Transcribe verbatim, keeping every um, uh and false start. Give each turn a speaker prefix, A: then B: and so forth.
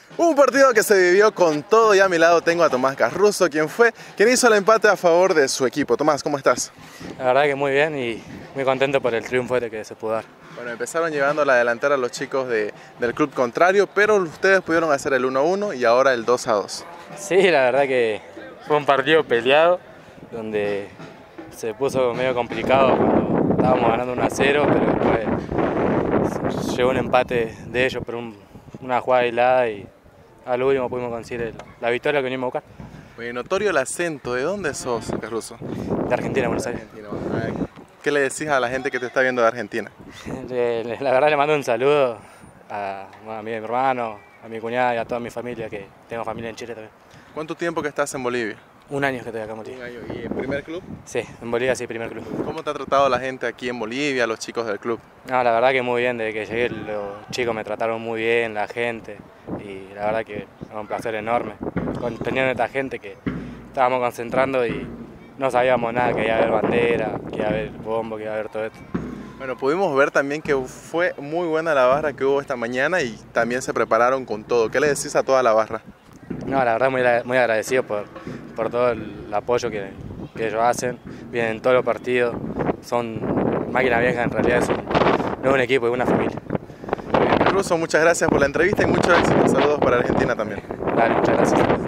A: Un partido que se vivió con todo y a mi lado tengo a Tomás Carruso, quien fue quien hizo el empate a favor de su equipo. Tomás, ¿cómo estás?
B: La verdad que muy bien y muy contento por el triunfo este que se pudo dar.
A: Bueno, empezaron llevando la delantera los chicos de, del club contrario, pero ustedes pudieron hacer el uno a uno y ahora el dos a dos.
B: Sí, la verdad que fue un partido peleado, donde se puso medio complicado cuando estábamos ganando uno a cero, pero después llegó un empate de ellos por un, una jugada aislada y al último pudimos conseguir el, la victoria que venimos a buscar.
A: Muy notorio el acento. ¿De dónde sos, Carruso?
B: De Argentina, Buenos Aires.
A: ¿Qué le decís a la gente que te está viendo de Argentina?
B: La verdad le mando un saludo a, a mi hermano, a mi cuñada y a toda mi familia, que tengo familia en Chile también.
A: ¿Cuánto tiempo que estás en Bolivia?
B: Un año que estoy acá en Bolivia.
A: Un año. ¿Y el primer club?
B: Sí, en Bolivia sí, primer club.
A: ¿Cómo te ha tratado la gente aquí en Bolivia, los chicos del club?
B: No, la verdad que muy bien, desde que llegué los chicos me trataron muy bien, la gente, y la verdad que es un placer enorme. Teniendo esta gente que estábamos concentrando y no sabíamos nada, que iba a haber bandera, que iba a haber bombo, que iba a haber todo esto.
A: Bueno, pudimos ver también que fue muy buena la barra que hubo esta mañana y también se prepararon con todo. ¿Qué le decís a toda la barra?
B: No, la verdad muy, muy agradecido por, por todo el apoyo que, que ellos hacen. Vienen todos los partidos, son máquinas viejas, en realidad es un, no es un equipo, es una familia.
A: Carruso, muchas gracias por la entrevista y muchos éxitos. Saludos para Argentina también.
B: Dale, muchas gracias.